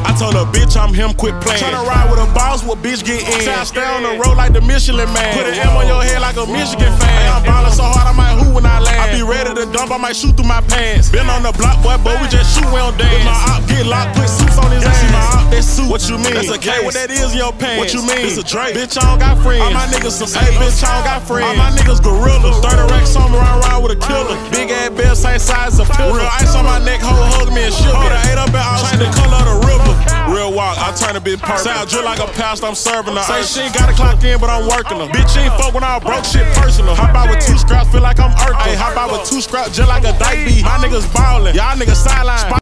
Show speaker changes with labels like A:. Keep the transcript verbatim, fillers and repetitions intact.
A: I told her, bitch, I'm him, quit playing. Tryna ride with a boss, what bitch get in? Say I stay on the road like the Michelin man. Put an M on your head like a Michigan fan. I'm ballin' so hard, I might hoop when I land. I be ready to dump, I might shoot through my pants. Been on the block, boy, but we just shoot, we don't dance. With my op get locked, put suits on his ass. See my op, that suit. What you mean? That's a K. What that is in your pants? What you mean? It's a Drake. Bitch, I don't got friends. All my niggas some hey, bitch, I don't got friends. All my niggas gorillas. thirty racks on me, round round with a killer. Big ass bell, same size as a pillar. Real ice on my neck, hoe hug me and shit. Hold the eight up and I'll change the color of the river. Real walk, I turn a bit perfect. Say I drill like a pastor, I'm serving her. Say she ain't got a clock in, but I'm working her. Bitch, she ain't fuck when I broke shit personal. Hop out with two scraps, feel like I'm Urkel. Hey, hop out with two scraps, just like a dyke beat. My niggas ballin', y'all niggas sideline.